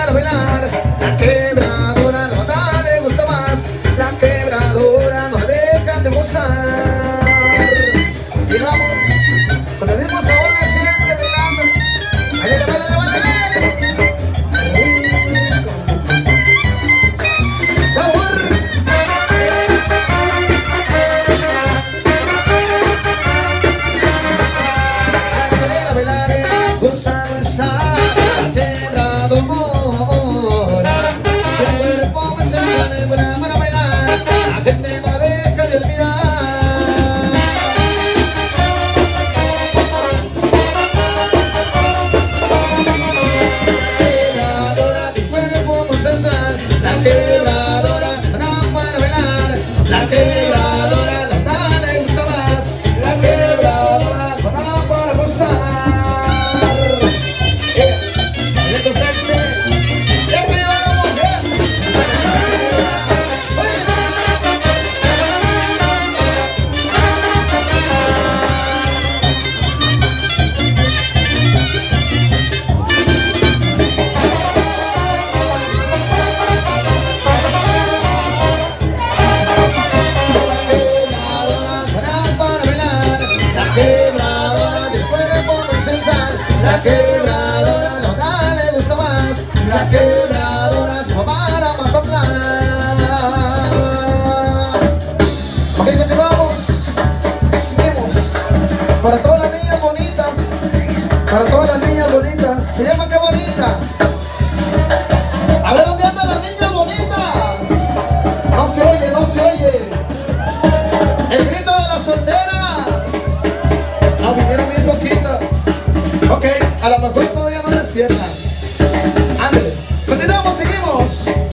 para bailar. La quebradora no da, le gusta más. La quebradora no deja de gozar. Y vamos, con el mismo sabor de siempre, bailando. ¡Bailale, bailale, bailale! ¡Sabor! A bailar, goza, goza. La quebradora. Tu cuerpo me sensual es buena para bailar. La gente no la deja de admirar. La quebradora, no para bailar. La quebradora, la tal le gusta más. La quebradora, no para gozar. Esto sexy. Y arriba la mujer. La quebradora, no da, le gusta más. La quebradora se va para Mazatlán. Ok, continuamos. Seguimos. Para todas las niñas bonitas. Para todas las niñas bonitas. Se llama Qué Bonita. A ver, ¿dónde andan las niñas bonitas? No se oye, no se oye. El grito de las solteras. No, vinieron bien poquitas. Ok, a lo mejor todavía no despiertan. Ándale, continuamos, seguimos.